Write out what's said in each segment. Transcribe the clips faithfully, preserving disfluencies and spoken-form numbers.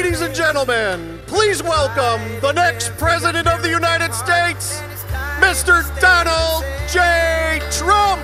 Ladies and gentlemen, please welcome the next President of the United States, Mister Donald J. Trump.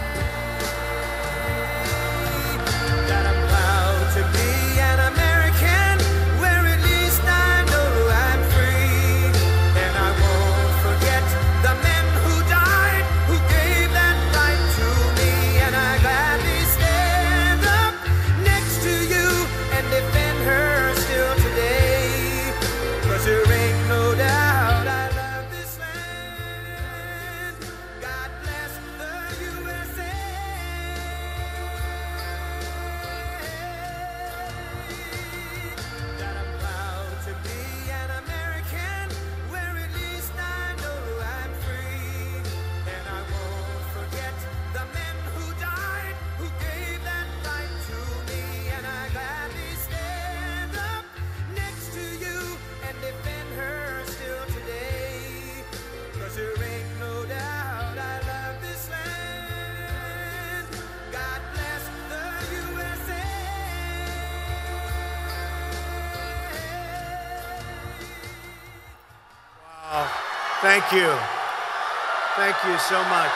Thank you. Thank you so much.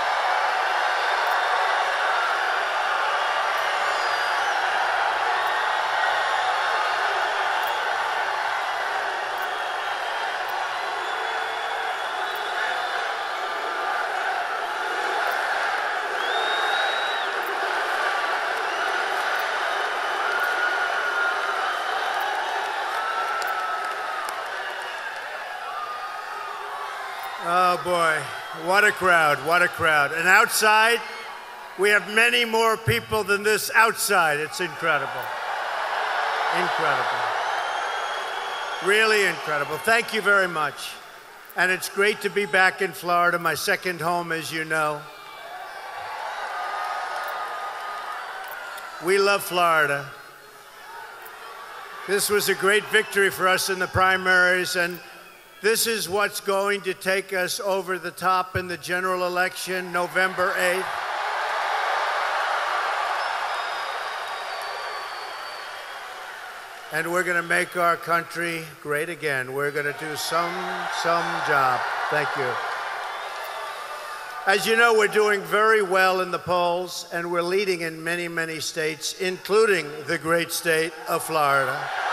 Oh, boy. What a crowd. What a crowd. And outside, we have many more people than this outside. It's incredible. Incredible. Really incredible. Thank you very much. And it's great to be back in Florida, my second home, as you know. We love Florida. This was a great victory for us in the primaries, and this is what's going to take us over the top in the general election, November eighth. And we're going to make our country great again. We're going to do some, some job. Thank you. As you know, we're doing very well in the polls, and we're leading in many, many states, including the great state of Florida.